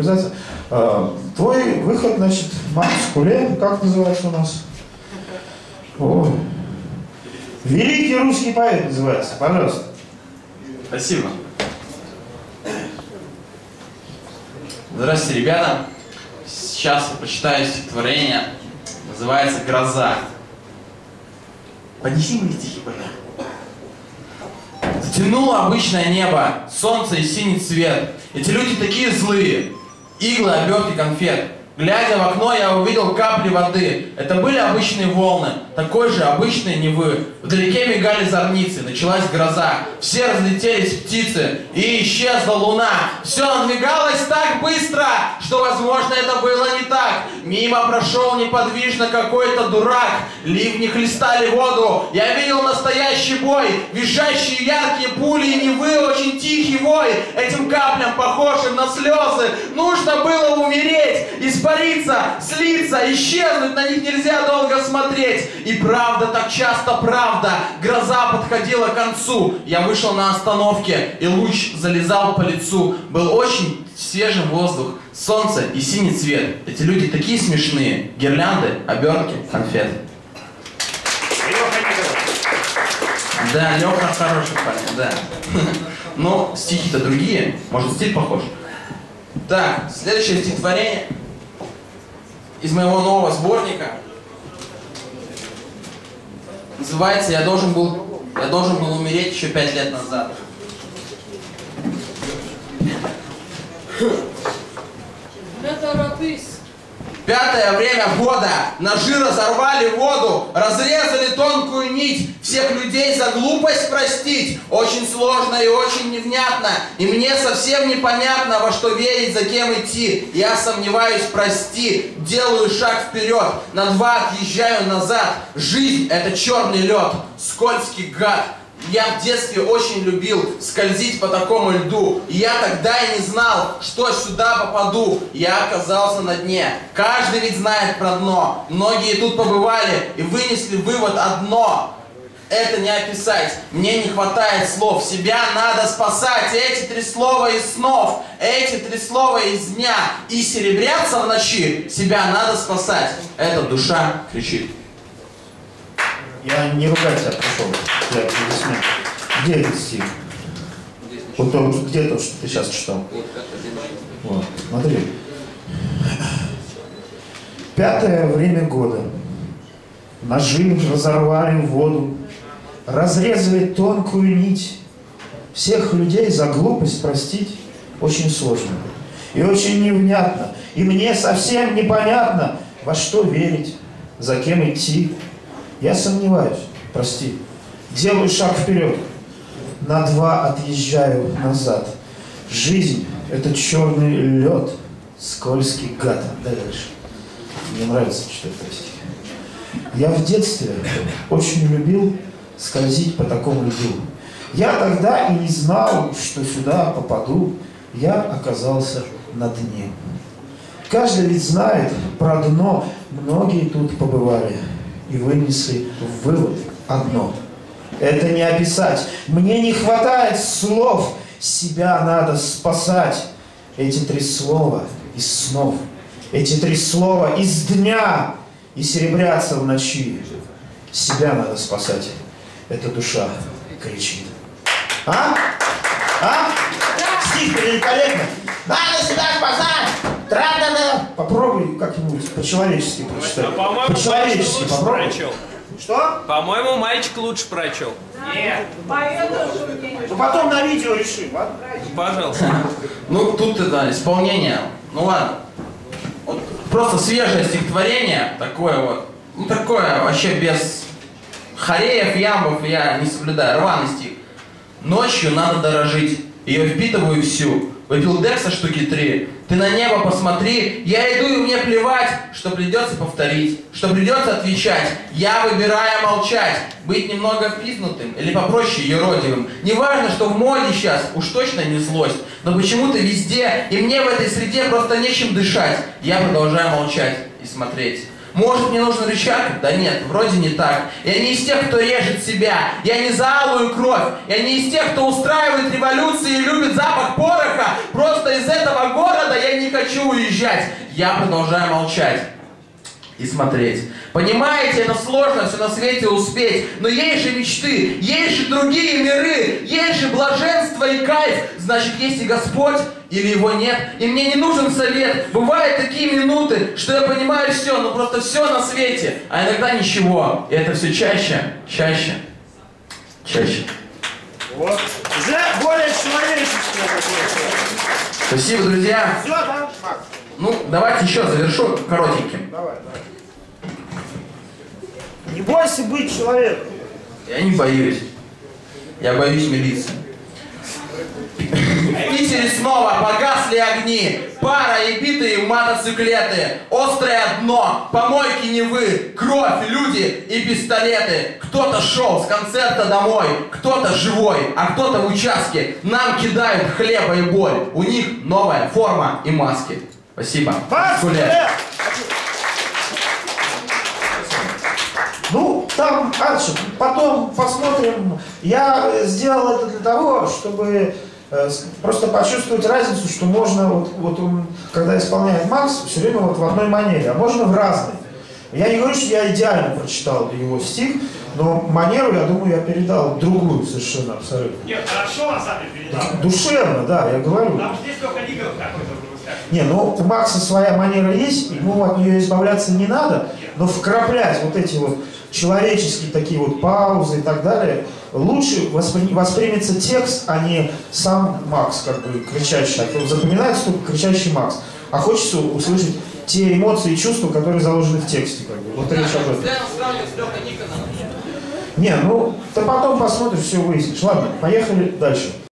импровизация. Твой выход, значит, Макс Куле, как называется у нас? О, великий русский поэт называется, пожалуйста. Спасибо. Здравствуйте, ребята. Сейчас я прочитаю стихотворение. Называется «Гроза». Поднеси мои стихи, пожалуйста. Затянуло обычное небо, солнце и синий цвет. Эти люди такие злые. Иглы, обертки конфет. Глядя в окно, я увидел капли воды. Это были обычные волны, такой же обычные Невы. Вдалеке мигали зорницы, началась гроза. Все разлетелись птицы, и исчезла луна. Все надвигалось так быстро, что, возможно, это было не так. Мимо прошел неподвижно какой-то дурак. Ливни хлестали воду. Я видел настоящий бой. Визжащие яркие пули и Невы, очень тихий вой. Этим каплям, похожим на слезы, нужно было умереть, испариться, слиться, исчезнуть, на них нельзя долго смотреть. И правда, так часто правда. Гроза подходила к концу. Я вышел на остановке, и луч залезал по лицу. Был очень свежий воздух, солнце и синий цвет. Эти люди такие смешные. Гирлянды, обертки, конфеты. Да, Леха хороший парень, да. Но стихи-то другие, может, стиль похож. Так, следующее стихотворение из моего нового сборника. Называется «Я должен был умереть еще 5 лет назад». Пятое время года. Ножи разорвали воду, разрезали тонкую нить. Всех людей за глупость простить очень сложно и очень невнятно. И мне совсем непонятно, во что верить, за кем идти. Я сомневаюсь, прости, делаю шаг вперед, на 2 отъезжаю назад. Жизнь — это черный лед, скользкий гад. Я в детстве очень любил скользить по такому льду. И я тогда и не знал, что сюда попаду. Я оказался на дне. Каждый ведь знает про дно. Многие тут побывали и вынесли вывод одно. Это не описать. Мне не хватает слов. Себя надо спасать. Эти 3 слова из снов. Эти 3 слова из дня. И серебряться в ночи. Себя надо спасать. Эта душа кричит. Я не ругать тебя пришел. Где этот стих? Вот то, где то, что ты сейчас читал? Вот, смотри. 5-е время года. Ножи разорвали воду, разрезали тонкую нить. Всех людей за глупость простить очень сложно и очень невнятно. И мне совсем непонятно, во что верить, за кем идти. Я сомневаюсь, прости. Делаю шаг вперед, на 2 отъезжаю назад. Жизнь — это черный лед, скользкий гад. Дай дальше. Мне нравится читать стихи. Я в детстве очень любил скользить по такому льду. Я тогда и не знал, что сюда попаду. Я оказался на дне. Каждый ведь знает про дно. Многие тут побывали и вынесли вывод одно. Это не описать. Мне не хватает слов. Себя надо спасать. Эти 3 слова из снов. Эти 3 слова из дня. И серебрятся в ночи. Себя надо спасать. Эта душа кричит. А? А? Стих великолепный. Надо себя спасать. Тра-та-та. Попробуй как-нибудь по-человечески прочитать. По-человечески попробуй. Что? По-моему, мальчик лучше прочел. Нет. Ну потом на видео решим, ладно? Пожалуйста. Ну, тут это исполнение. Ну ладно. Вот, просто свежее стихотворение, такое вот. Ну, такое вообще без хореев, ямбов я не соблюдаю. Рваный стих. Ночью надо дорожить. Ее впитываю всю. Выпил Декса штуки 3. Ты на небо посмотри. Я иду, и мне плевать, что придется повторить, что придется отвечать. Я выбираю молчать. Быть немного впизнутым или попроще юродивым. Не важно, что в моде сейчас, уж точно не злость. Но почему-то везде, и мне в этой среде просто нечем дышать. Я продолжаю молчать и смотреть. Может, мне нужен рычаг? Да нет, вроде не так. Я не из тех, кто режет себя. Я не за алую кровь. Я не из тех, кто устраивает революции и любит запах пороха. Просто из этого города я не хочу уезжать. Я продолжаю молчать и смотреть. Понимаете, это сложно все на свете успеть, но есть же мечты, есть же другие миры, есть же блаженство и кайф. Значит, есть и Господь, или его нет. И мне не нужен совет. Бывают такие минуты, что я понимаю все, ну просто все на свете, а иногда ничего. И это все чаще, чаще, чаще. Вот. Уже более человеческое такое. Спасибо, друзья. Все, да, Макс? Ну, давайте еще завершу коротеньким. Давай. Не бойся быть человеком. Я не боюсь. Я боюсь милиции. В Питере снова погасли огни. Пара и битые мотоциклеты. Острое дно, помойки Невы, кровь, люди и пистолеты. Кто-то шел с концерта домой, кто-то живой, а кто-то в участке. Нам кидают хлеба и боль. У них новая форма и маски. Спасибо. Ну, там, Арчи, потом посмотрим. Я сделал это для того, чтобы просто почувствовать разницу, что можно, вот он, когда исполняет Макс, все время вот в одной манере, а можно в разной. Я не говорю, что я идеально прочитал его стих, но манеру, я думаю, я передал другую совершенно, абсолютно. Нет, хорошо на самом деле передал. Душевно, да, я говорю. Там здесь только Николов какой-то. Не, ну у Макса своя манера есть, ему от нее избавляться не надо, но вкраплять вот эти вот человеческие такие вот паузы и так далее, лучше воспримется текст, а не сам Макс, как бы кричащий. А то запоминается только кричащий Макс. А хочется услышать те эмоции и чувства, которые заложены в тексте. Как бы. Вот речь об этом. Не, ну ты потом посмотришь, все выяснишь. Ладно, поехали дальше.